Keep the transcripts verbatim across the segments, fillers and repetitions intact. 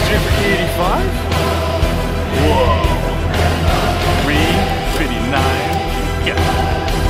Engineered for E eighty-five? Whoa. three fifty-nine. Yeah.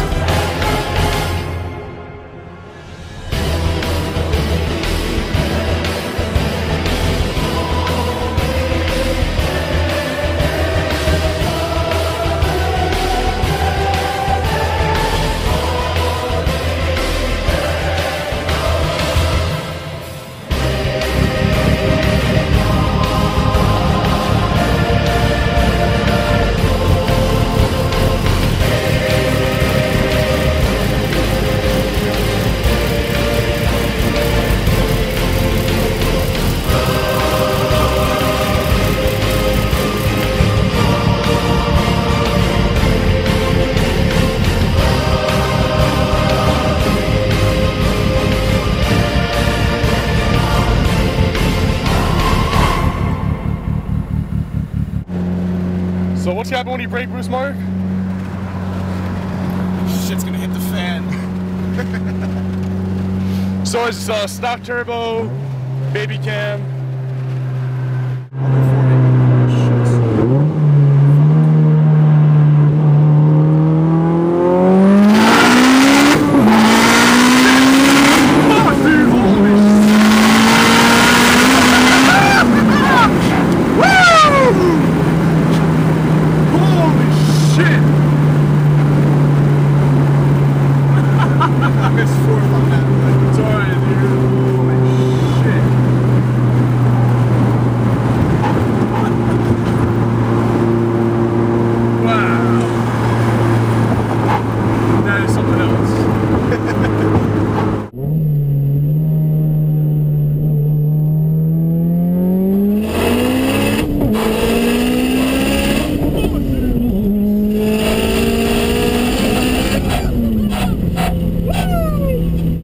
So what's happening when you brake boost, Mark? Shit's gonna hit the fan. So it's uh, stock turbo, baby cam. That is something else.